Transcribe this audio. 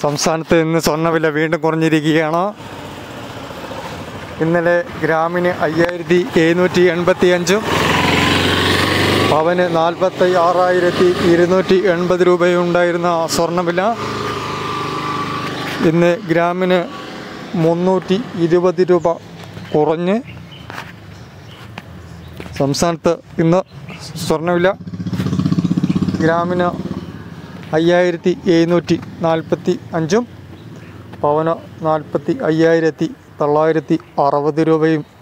സംസ്ഥാനത്ത് ഇന്ന് സ്വർണ്ണവില വീണ്ടും കുറഞ്ഞിരിക്കുകയാണ്. ഇന്നലെ ഗ്രാമിന് 5785, പവന് 46,280 രൂപയുണ്ടായിരുന്ന സ്വർണ്ണവില ഇന്ന് ഗ്രാമിന് 320 രൂപ കുറഞ്ഞ് സംസ്ഥാനത്ത് ഇന്ന് സ്വർണ്ണവില ഗ്രാമിന് 5745, പവന് 45,960 രൂപയും